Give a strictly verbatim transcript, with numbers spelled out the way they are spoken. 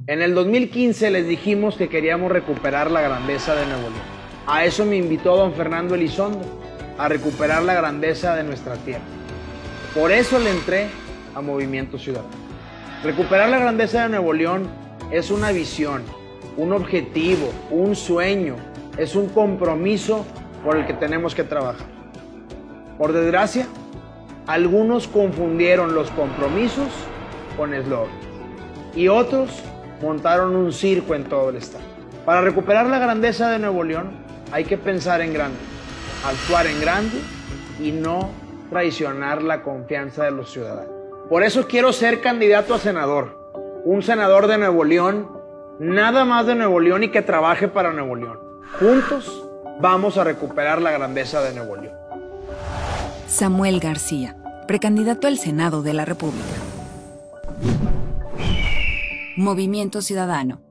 En el dos mil quince les dijimos que queríamos recuperar la grandeza de Nuevo León. A eso me invitó don Fernando Elizondo, a recuperar la grandeza de nuestra tierra. Por eso le entré a Movimiento Ciudadano. Recuperar la grandeza de Nuevo León es una visión, un objetivo, un sueño, es un compromiso por el que tenemos que trabajar. Por desgracia, algunos confundieron los compromisos con eslogan y otros montaron un circo en todo el estado. Para recuperar la grandeza de Nuevo León hay que pensar en grande, actuar en grande y no traicionar la confianza de los ciudadanos. Por eso quiero ser candidato a senador, un senador de Nuevo León, nada más de Nuevo León y que trabaje para Nuevo León. Juntos vamos a recuperar la grandeza de Nuevo León. Samuel García, precandidato al Senado de la República. Movimiento Ciudadano.